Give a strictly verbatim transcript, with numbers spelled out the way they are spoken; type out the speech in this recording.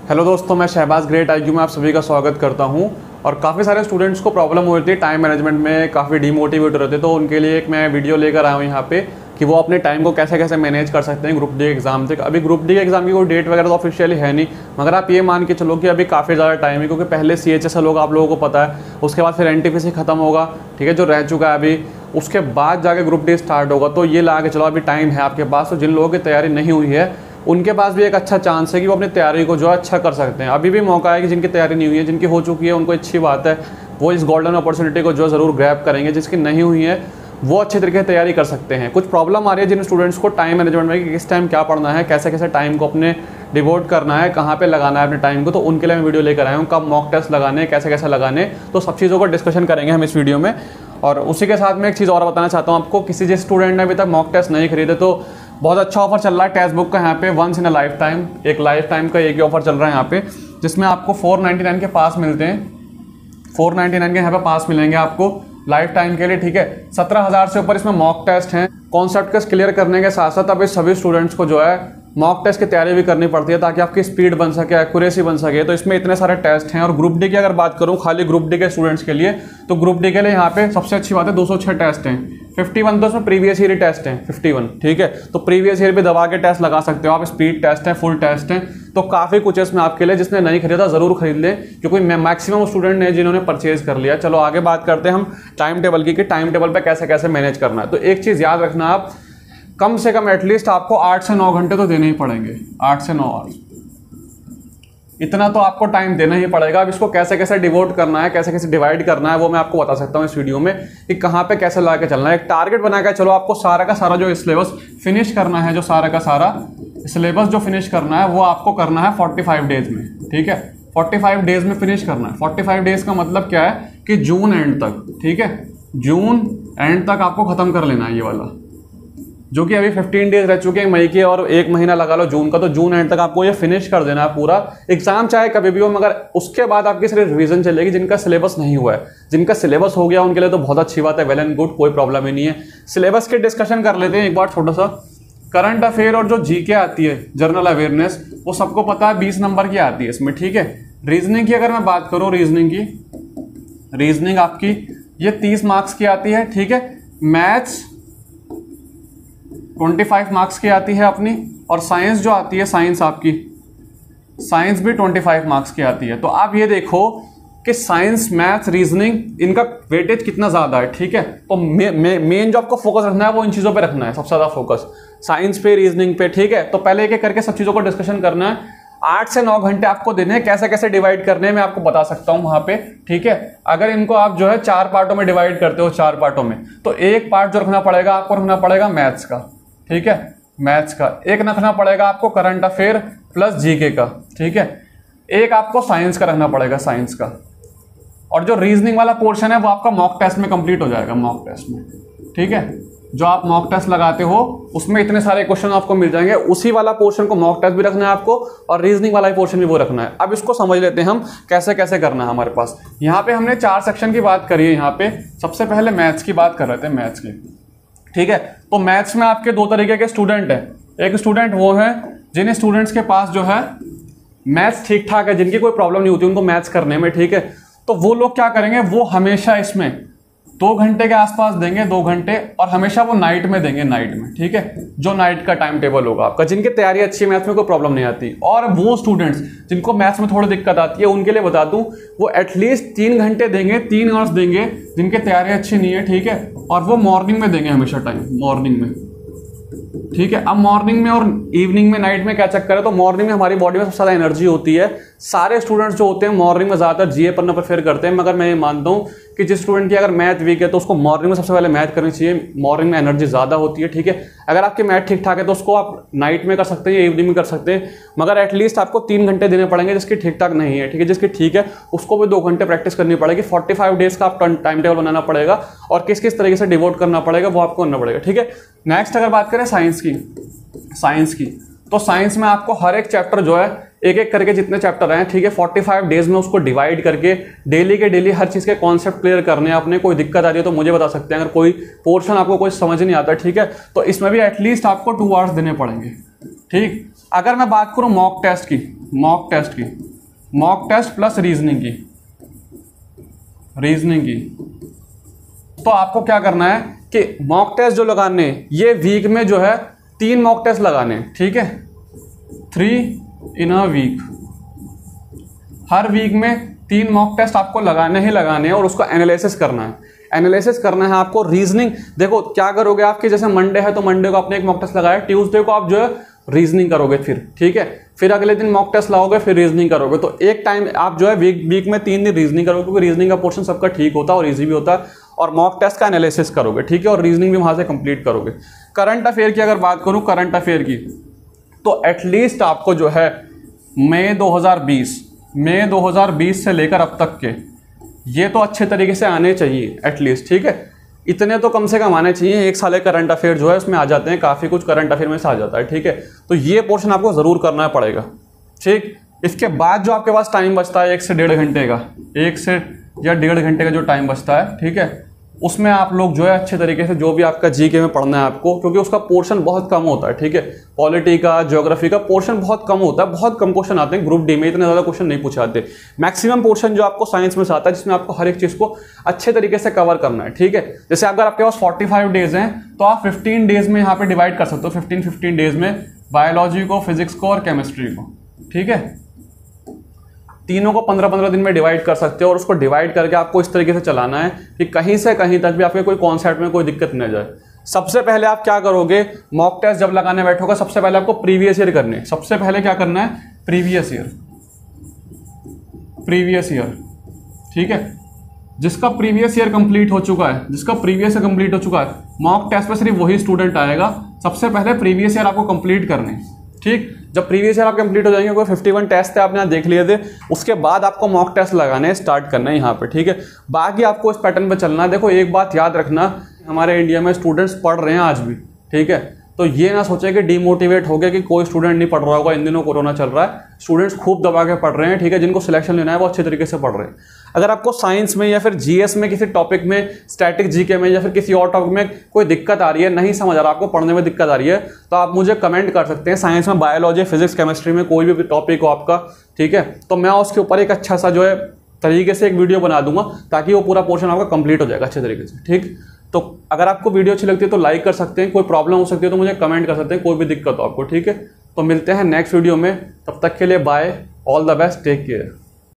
Hello दोस्तों, मैं Shahbaz great IQ में आप सभी का स्वागत करता हूं। और काफ़ी सारे स्टूडेंट्स को प्रॉब्लम हो रही थी टाइम मैनेजमेंट में, काफ़ी डीमोटिवेट हो रहे थे, तो उनके लिए एक मैं वीडियो लेकर आया हूं यहाँ पे कि वो अपने टाइम को कैसे कैसे मैनेज कर सकते हैं ग्रुप डी एग्जाम तक। अभी ग्रुप डी एग्जाम की कोई डेट वगैरह तो ऑफिशियली है नहीं, मगर आप ये मान के चलो कि अभी काफ़ी ज़्यादा टाइम है, क्योंकि पहले सी एच एस एल होगा, आप लोगों को पता है, उसके बाद फिर एन टी पी सी खत्म होगा, ठीक है, जो रह चुका है अभी, उसके बाद जाके ग्रुप डी स्टार्ट होगा। तो ये लगा के चलो अभी टाइम है आपके पास। तो जिन लोगों की तैयारी नहीं हुई है उनके पास भी एक अच्छा चांस है कि वो अपनी तैयारी को जो है अच्छा कर सकते हैं। अभी भी मौका है कि जिनकी तैयारी नहीं हुई है, जिनकी हो चुकी है, उनको अच्छी बात है, वो इस गोल्डन अपॉर्चुनिटी को जो ज़रूर ग्रैब करेंगे। जिसकी नहीं हुई है वो अच्छे तरीके से तैयारी कर सकते हैं। कुछ प्रॉब्लम आ रही है जिन स्टूडेंट्स को टाइम मैनेजमेंट में कि किस टाइम क्या पढ़ना है, कैसे कैसे टाइम को अपने डिवोट करना है, कहाँ पे लगाना है अपने टाइम को, तो उनके लिए मैं वीडियो लेकर आया हूँ। कब मॉक टेस्ट लगाने, कैसे कैसे लगाने, तो सब चीज़ों को डिस्कशन करेंगे हम इस वीडियो में। और उसी के साथ में एक चीज़ और बताना चाहता हूँ आपको, किसी जिस स्टूडेंट ने अभी तक मॉक टेस्ट नहीं खरीदे तो बहुत अच्छा ऑफर चल रहा है टेक्स्ट बुक का यहाँ पे, once in a lifetime, एक लाइफ टाइम का एक ही ऑफर चल रहा है यहाँ पे, जिसमें आपको फोर नाइन्टी नाइन के पास मिलते हैं। फोर नाइन्टी नाइन के यहाँ पे पास मिलेंगे आपको लाइफ टाइम के लिए, ठीक है। सत्रह हज़ार से ऊपर इसमें मॉक टेस्ट हैं। कॉन्सेप्ट के क्लियर करने के साथ साथ अभी सभी स्टूडेंट्स को जो है मॉक टेस्ट की तैयारी भी करनी पड़ती है ताकि आपकी स्पीड बन सके, एक्यूरेसी बन सके। तो इसमें इतने सारे टेस्ट हैं। और ग्रुप डी की अगर बात करूं खाली ग्रुप डी के स्टूडेंट्स के लिए, तो ग्रुप डी के लिए यहाँ पे सबसे अच्छी बात है दो सौ छह टेस्ट हैं। इक्यावन तो इसमें प्रीवियस ईयर टेस्ट हैं, इक्यावन, ठीक है। तो प्रीवियस ईयर भी दबा के टेस्ट लगा सकते हो आप। स्पीड टेस्ट है, फुल टेस्ट है, तो काफ़ी कुछ है इसमें आपके लिए। जिसने नहीं खरीदा ज़रूर खरीद लें, क्योंकि मैक्सिमम स्टूडेंट ने जिन्होंने परचेज कर लिया। चलो आगे बात करते हैं हम टाइम टेबल की कि टाइम टेबल पे कैसे कैसे मैनेज करना है। तो एक चीज़ याद रखना, आप कम से कम एटलीस्ट आपको आठ से नौ घंटे तो देने ही पड़ेंगे। आठ से नौ आवर्स, इतना तो आपको टाइम देना ही पड़ेगा। अब इसको कैसे कैसे डिवोट करना है, कैसे कैसे डिवाइड करना है, वो मैं आपको बता सकता हूँ इस वीडियो में कि कहाँ पे कैसे ला के चलना है। एक टारगेट बनाकर चलो, आपको सारा का सारा जो सिलेबस फिनिश करना है, जो सारा का सारा सिलेबस जो फिनिश करना है वो आपको करना है फोर्टी फाइव डेज में, ठीक है। फोर्टी फाइव डेज में फिनिश करना है। फोर्टी फाइव डेज का मतलब क्या है कि जून एंड तक, ठीक है, जून एंड तक आपको खत्म कर लेना है ये वाला, जो कि अभी पंद्रह डेज रह चुके हैं मई के, और एक महीना लगा लो जून का, तो जून एंड तक आपको ये फिनिश कर देना है पूरा। एग्जाम चाहे कभी भी हो, मगर उसके बाद आपकी सिर्फ रिवीजन चलेगी। जिनका सिलेबस नहीं हुआ है, जिनका सिलेबस हो गया उनके लिए तो बहुत अच्छी बात है, वेल एंड गुड, कोई प्रॉब्लम ही नहीं है। सिलेबस के डिस्कशन कर लेते हैं एक बार छोटा सा। करंट अफेयर और जो जीके आती है, जनरल अवेयरनेस, वो सबको पता है बीस नंबर की आती है इसमें, ठीक है। रीजनिंग की अगर मैं बात करूँ, रीजनिंग की रीजनिंग आपकी ये तीस मार्क्स की आती है, ठीक है। मैथ्स पच्चीस मार्क्स की आती है अपनी, और साइंस जो आती है, साइंस आपकी साइंस भी पच्चीस मार्क्स की आती है। तो आप ये देखो कि साइंस, मैथ्स, रीजनिंग, इनका वेटेज कितना ज़्यादा है, ठीक है। तो मेन मे, मे, जो आपको फोकस रखना है वो इन चीज़ों पे रखना है, सबसे ज़्यादा फोकस साइंस पे, रीजनिंग पे, ठीक है। तो पहले एक एक करके सब चीज़ों को डिस्कशन करना है। आठ से नौ घंटे आपको देने हैं। कैसे कैसे डिवाइड करने हैं मैं आपको बता सकता हूं वहां पे, ठीक है। अगर इनको आप जो है चार पार्टों में डिवाइड करते हो, चार पार्टों में, तो एक पार्ट जो रखना पड़ेगा आपको, रखना पड़ेगा मैथ्स का, ठीक है, मैथ्स का। एक रखना पड़ेगा आपको करंट अफेयर प्लस जीके का, ठीक है। एक आपको साइंस का रखना पड़ेगा, साइंस का। और जो रीजनिंग वाला पोर्शन है वो आपका मॉक टेस्ट में कंप्लीट हो जाएगा, मॉक टेस्ट में, ठीक है। जो आप मॉक टेस्ट लगाते हो उसमें इतने सारे क्वेश्चन आपको मिल जाएंगे, उसी वाला पोर्शन को मॉक टेस्ट भी रखना है आपको, और रीजनिंग वाला पोर्शन भी वो रखना है। अब इसको समझ लेते हैं हम कैसे कैसे करना है हमारे पास। यहाँ पे हमने चार सेक्शन की बात करी है। यहाँ पे सबसे पहले मैथ्स की बात कर रहे थे, मैथ्स की, ठीक है। तो मैथ्स में आपके दो तरीके के स्टूडेंट हैं। एक स्टूडेंट वो है जिन स्टूडेंट्स के पास जो है मैथ्स ठीक ठाक है, जिनकी कोई प्रॉब्लम नहीं होती उनको मैथ्स करने में, ठीक है। तो वो लोग क्या करेंगे, वो हमेशा इसमें दो घंटे के आसपास देंगे, दो घंटे, और हमेशा वो नाइट में देंगे, नाइट में, ठीक है। जो नाइट का टाइम टेबल होगा आपका, जिनकी तैयारी अच्छी है, मैथ्स में कोई प्रॉब्लम नहीं आती। और वो स्टूडेंट्स जिनको मैथ्स में थोड़ी दिक्कत आती है, उनके लिए बता दूं, वो एटलीस्ट तीन घंटे देंगे, तीन आवर्स देंगे, जिनकी तैयारी अच्छी नहीं है, ठीक है। और वो मॉर्निंग में देंगे हमेशा टाइम, मॉर्निंग में, ठीक है। अब मॉर्निंग में और इवनिंग में, नाइट में क्या चक्कर है, तो मॉर्निंग में हमारी बॉडी में सबसे ज़्यादा एनर्जी होती है। सारे स्टूडेंट्स जो होते हैं मॉर्निंग में ज़्यादातर जीए पढ़ना प्रेफर करते हैं, मगर मैं ये मानता हूँ कि जिस स्टूडेंट की अगर मैथ वीक है तो उसको मॉर्निंग में सबसे पहले मैथ करनी चाहिए। मॉर्निंग में एनर्जी ज़्यादा होती है, ठीक है। अगर आपकी मैथ ठीक ठाक है तो उसको आप नाइट में कर सकते हैं या इवनिंग में कर सकते हैं, मगर एटलीस्ट आपको तीन घंटे देने पड़ेंगे। जिसकी ठीक ठाक नहीं है, ठीक है, जिसकी ठीक है उसको भी दो घंटे प्रैक्टिस करनी पड़ेगी। फोर्टी फाइव डेज का आप टाइम टेबल बनाना पड़ेगा, और किस किस तरीके से डिवोट करना पड़ेगा वो आपको करना पड़ेगा, ठीक है। नेक्स्ट अगर बात करें साइंस की, साइंस की तो साइंस में आपको हर एक चैप्टर जो है एक एक करके जितने चैप्टर हैं, ठीक है, पैंतालीस डेज में उसको डिवाइड करके डेली के डेली हर चीज़ के कॉन्सेप्ट क्लियर करने हैं अपने। कोई दिक्कत आ रही है तो मुझे बता सकते हैं, अगर कोई पोर्शन आपको कोई समझ नहीं आता, ठीक है, तो इसमें भी एटलीस्ट आपको टू आवर्स देने पड़ेंगे, ठीक। अगर मैं बात करूं मॉक टेस्ट की, मॉक टेस्ट की, मॉक टेस्ट प्लस रीजनिंग की, रीजनिंग की। तो आपको क्या करना है कि मॉक टेस्ट जो लगाने, ये वीक में जो है तीन मॉक टेस्ट लगाने, ठीक है, थ्री इन अ वीक। हर वीक में तीन मॉक टेस्ट आपको लगाने ही लगाने हैं और उसको एनालिसिस करना है, एनालिसिस करना है आपको। रीजनिंग देखो क्या करोगे आपके, जैसे मंडे है तो मंडे को आपने एक मॉक टेस्ट लगाया, ट्यूसडे को आप जो है रीजनिंग करोगे, फिर ठीक है, फिर अगले दिन मॉक टेस्ट लाओगे, फिर रीजनिंग करोगे। तो एक टाइम आप जो है वीक वीक में तीन दिन रीजनिंग करोगे, क्योंकि रीजनिंग का पोर्शन सबका ठीक होता है और ईजी भी होता है, और मॉक टेस्ट का एनालिसिस करोगे, ठीक है, और रीजनिंग भी वहां से कंप्लीट करोगे। करंट अफेयर की अगर बात करूं, करंट अफेयर की, तो एटलीस्ट आपको जो है मई दो हज़ार बीस, मई दो हज़ार बीस से लेकर अब तक के ये तो अच्छे तरीके से आने चाहिए एटलीस्ट, ठीक है, इतने तो कम से कम आने चाहिए। एक साल करंट अफेयर जो है उसमें आ जाते हैं, काफ़ी कुछ करंट अफेयर में से आ जाता है, ठीक है। तो ये पोर्शन आपको ज़रूर करना पड़ेगा, ठीक। इसके बाद जो आपके पास टाइम बचता है एक से डेढ़ घंटे का, एक से या डेढ़ घंटे का जो टाइम बचता है, ठीक है, उसमें आप लोग जो है अच्छे तरीके से जो भी आपका जीके में पढ़ना है आपको, क्योंकि उसका पोर्शन बहुत कम होता है, ठीक है। पॉलिटी का, ज्योग्राफी का पोर्शन बहुत कम होता है, बहुत कम क्वेश्चन आते हैं ग्रुप डी में, इतने ज़्यादा क्वेश्चन नहीं पूछे जाते। मैक्सिमम पोर्शन जो आपको साइंस में से आता है, जिसमें आपको हर एक चीज़ को अच्छे तरीके से कवर करना है, ठीक है। जैसे अगर आपके पास फोर्टी फाइव डेज हैं तो आप फिफ्टीन डेज में यहाँ पे डिवाइड कर सकते हो, फिफ्टीन फिफ्टीन डेज में बायोलॉजी को, फिजिक्स को और केमिस्ट्री को, ठीक है, तीनों को पंद्रह पंद्रह दिन में डिवाइड कर सकते हो। और उसको डिवाइड करके आपको इस तरीके से चलाना है कि कहीं से कहीं तक भी आपके कोई कॉन्सेप्ट में कोई दिक्कत न जाए। सबसे पहले आप क्या करोगे, मॉक टेस्ट जब लगाने बैठोगे सबसे पहले आपको प्रीवियस ईयर करने, सबसे पहले क्या करना है, प्रीवियस ईयर, प्रीवियस ईयर, ठीक है। जिसका प्रीवियस ईयर कंप्लीट हो चुका है, जिसका प्रीवियस ईयर कंप्लीट हो चुका है, मॉक टेस्ट में सिर्फ वही स्टूडेंट आएगा। सबसे पहले प्रीवियस ईयर आपको कंप्लीट करने, ठीक। जब प्रीवियस ईयर आप कंप्लीट हो जाएंगे, कोई इक्यावन टेस्ट थे आपने यहाँ देख लिए थे, उसके बाद आपको मॉक टेस्ट लगाने स्टार्ट करना है यहाँ पे, ठीक है। बाकी आपको इस पैटर्न पे चलना है। देखो एक बात याद रखना, हमारे इंडिया में स्टूडेंट्स पढ़ रहे हैं आज भी, ठीक है, तो ये ना सोचे कि डीमोटिवेट हो गया कि कोई स्टूडेंट नहीं पढ़ रहा होगा, इन दिनों कोरोना चल रहा है, स्टूडेंट्स खूब दबा के पढ़ रहे हैं, ठीक है। जिनको सिलेक्शन लेना है वो अच्छे तरीके से पढ़ रहे हैं। अगर आपको साइंस में या फिर जीएस में किसी टॉपिक में, स्टैटिक जीके में या फिर किसी और टॉपिक में कोई दिक्कत आ रही है, नहीं समझ आ रहा, आपको पढ़ने में दिक्कत आ रही है, तो आप मुझे कमेंट कर सकते हैं। साइंस में बायोलॉजी, फिजिक्स, केमिस्ट्री में कोई भी टॉपिक हो आपका, ठीक है, तो मैं उसके ऊपर एक अच्छा सा जो है तरीके से एक वीडियो बना दूंगा, ताकि वो पूरा पोर्शन आपका कंप्लीट हो जाएगा अच्छे तरीके से, ठीक। तो अगर आपको वीडियो अच्छी लगती है तो लाइक कर सकते हैं, कोई प्रॉब्लम हो सकती है तो मुझे कमेंट कर सकते हैं, कोई भी दिक्कत हो आपको, ठीक है। तो मिलते हैं नेक्स्ट वीडियो में, तब तक के लिए bye, all the best, take care.